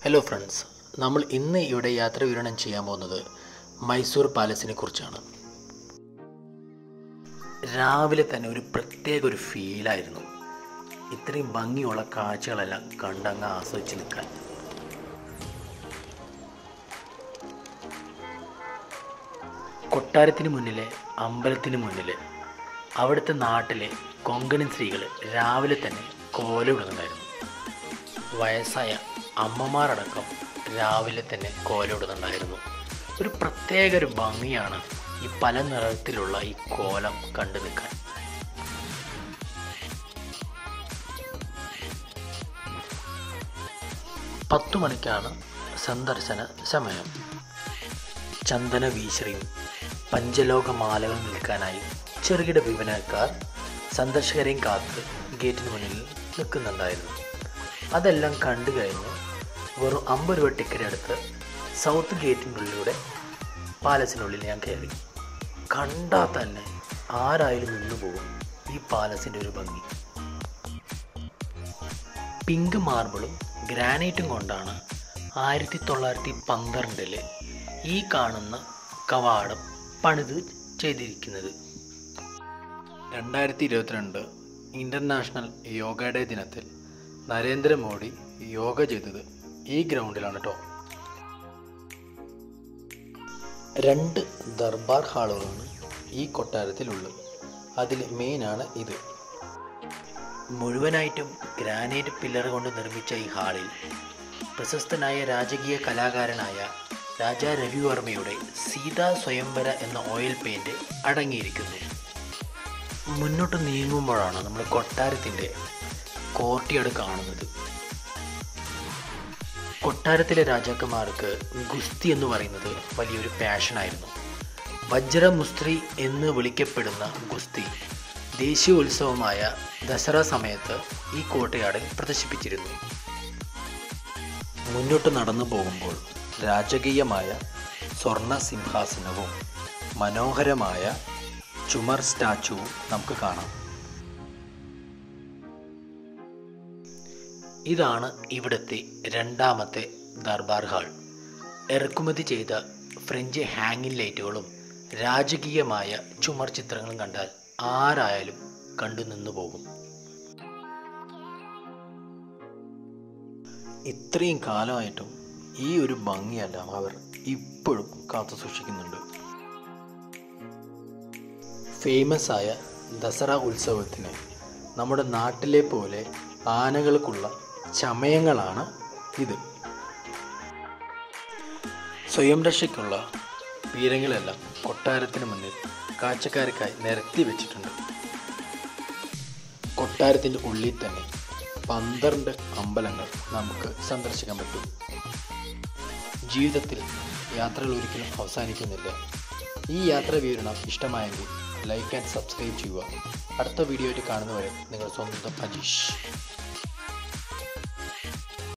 Hello friends, നമ്മൾ ഇന്ന് ഇവിടെ യാത്ര വിവരണം ചെയ്യാൻ പോകുന്നത് മൈസൂർ പാലസിനെ കുറിച്ചാണ്. രാവിലെ തന്നെ ഒരു പ്രത്യേക ഫീലായിരുന്നു. ഇത്രയും ഭംഗിയുള്ള കാഴ്ചകളെല്ലാം കണ്ടങ്ങ് ആസ്വദിച്ച് നിൽക്കാൻ. കൊട്ടാരത്തിന് മുന്നിലെ അമ്പലത്തിന് മുന്നിൽ അവിടുത്തെ നാട്ടിലെ കൊങ്കണി സ്ത്രീകൾ രാവിലെ തന്നെ കോലമിടുന്നുണ്ടായിരുന്നു. വയസ്സായ അമ്മമാരടക്കം രാവിലെ തന്നെ കോലമിടുന്നുണ്ടായിരുന്നു. ഒരു പ്രത്യേക ഭംഗിയാണ് ഈ പല നിറത്തിലുള്ള ഈ കോലം കണ്ടു നിൽക്കാൻ. പത്തു മണിക്കാണ് സന്ദർശന സമയം. ചന്ദന വീശ്രയും പഞ്ചലോകമാലകൾ നിൽക്കാനായി ചെറുകിട വിപണക്കാർ സന്ദർശകരെയും കാത്ത് ഗേറ്റിന് മുന്നിൽ നിൽക്കുന്നുണ്ടായിരുന്നു. അതെല്ലാം കണ്ടു കഴിഞ്ഞ് വെറും 50 രൂപ ടിക്കറ്റ് എടുത്ത് സൗത്ത് ഗേറ്റിനുള്ളിലൂടെ പാലസിനുള്ളിൽ ഞാൻ കയറി. കണ്ടാൽ തന്നെ ആരായാലും നിന്നു പോകും ഈ പാലസിൻ്റെ ഒരു ഭംഗി. പിങ്ക് മാർബിളും ഗ്രാനൈറ്റും കൊണ്ടാണ് 1912 ഈ കാണുന്ന കവാടം പണിത് ചെയ്തിരിക്കുന്നത്. 2022 ഇൻ്റർനാഷണൽ യോഗ ഡേ ദിനത്തിൽ നരേന്ദ്രമോദി യോഗ ചെയ്തത് ഈ ഗ്രൗണ്ടിലാണ് കേട്ടോ. 2 ദർബാർ ഹാളുകളാണ് ഈ കൊട്ടാരത്തിലുള്ളത്. അതിൽ മെയിനാണ് ഇത്. മുഴുവനായിട്ടും ഗ്രാനൈറ്റ് പില്ലർ കൊണ്ട് നിർമ്മിച്ച ഈ ഹാളിൽ പ്രശസ്തനായ രാജകീയ കലാകാരനായ രാജാ രവിവർമ്മയുടെ സീതാ സ്വയംവര എന്ന ഓയിൽ പെയിൻറ് അടങ്ങിയിരിക്കുന്നു. മുന്നോട്ട് നീങ്ങുമ്പോഴാണ് നമ്മൾ കൊട്ടാരത്തിൻ്റെ കോർട്ട്യാർഡ് കാണുന്നത്. കൊട്ടാരത്തിലെ രാജാക്കന്മാർക്ക് ഗുസ്തി എന്ന് പറയുന്നത് വലിയൊരു പാഷനായിരുന്നു. വജ്രമുസ്ത്രി എന്ന് വിളിക്കപ്പെടുന്ന ഗുസ്തി ദേശീയ ഉത്സവമായ ദസറ സമയത്ത് ഈ കോർട്ട്യാർഡിൽ പ്രദർശിപ്പിച്ചിരുന്നു. മുന്നോട്ട് നടന്നു പോകുമ്പോൾ രാജകീയമായ സ്വർണ്ണ സിംഹാസനവും മനോഹരമായ ചുമർ സ്റ്റാച്ചുവും നമുക്ക് കാണാം. ഇതാണ് ഇവിടുത്തെ രണ്ടാമത്തെ ദർബാർ ഹാൾ. ഇറക്കുമതി ചെയ്ത ഫ്രഞ്ച് ഹാങ്ങിങ് ലൈറ്റുകളും രാജകീയമായ ചുമർ ചിത്രങ്ങളും കണ്ടാൽ ആരായാലും കണ്ടു നിന്നു പോകും. ഇത്രയും കാലമായിട്ടും ഈ ഒരു ഭംഗിയെല്ലാം അവർ ഇപ്പോഴും കാത്തു സൂക്ഷിക്കുന്നുണ്ട്. ഫേമസ് ആയ ദസറ ഉത്സവത്തിന് നമ്മുടെ നാട്ടിലെ പോലെ ആനകൾക്കുള്ള ചമയങ്ങളാണ് ഇത്. സ്വയം രക്ഷയ്ക്കുള്ള പീരങ്കികളെല്ലാം കൊട്ടാരത്തിന് മുന്നിൽ കാഴ്ചക്കാർക്കായി നിരത്തി വെച്ചിട്ടുണ്ട്. കൊട്ടാരത്തിൻ്റെ ഉള്ളിൽ തന്നെ 12 അമ്പലങ്ങൾ നമുക്ക് സന്ദർശിക്കാൻ പറ്റും. ജീവിതത്തിൽ യാത്രകൾ ഒരിക്കലും അവസാനിക്കുന്നില്ല. ഈ യാത്ര വിവരണം ഇഷ്ടമായെങ്കിൽ ലൈക്ക് ആൻഡ് സബ്സ്ക്രൈബ് ചെയ്യുക. അടുത്ത വീഡിയോ ആയിട്ട് കാണുന്നവരെ നിങ്ങൾ സ്വന്തം അജീഷ്.